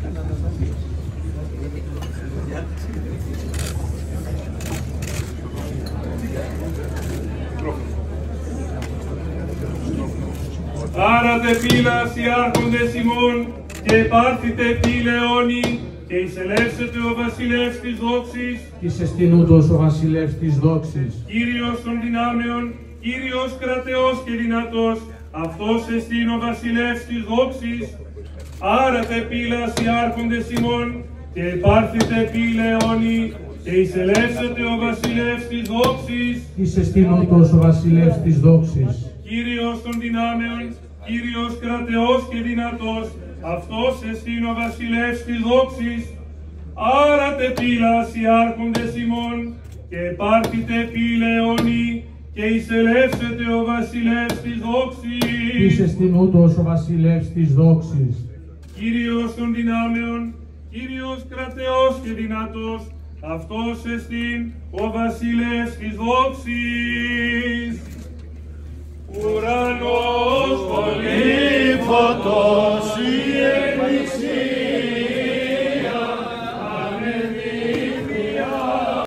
Άρατε πύλας οι άρχοντες ημών, και επάρθητε πύλε αιώνη, και εισελεύσετε ο βασιλεύς της δόξης. Εις εστιν ούτως ο βασιλεύς της δόξης. Κύριος των δυνάμεων, Κύριος κρατεός και δυνατός, αυτός εστιν ο βασιλεύς της δόξης. Άρατε πύλας οι άρχοντες ημών, και επάρθητε πύλε αιώνη, και εισελεύσετε ο βασιλεύς της δόξης. Εις εστιν ούτως ο βασιλεύς της δόξης. Κύριος των δυνάμεων, Κύριος κρατεός και δυνατός, αυτός εστιν ο βασιλεύς της δόξης. Άρατε πύλας οι άρχοντες ημών, και επάρθητε πύλε αιώνη, και εισελεύσετε ο βασιλεύς της δόξης. Εις εστιν ούτως ο βασιλεύς της δόξης. Κύριος των δυνάμεων, Κύριος κρατεός και δυνατός, αυτός εστιν ο βασιλεύς της δόξης.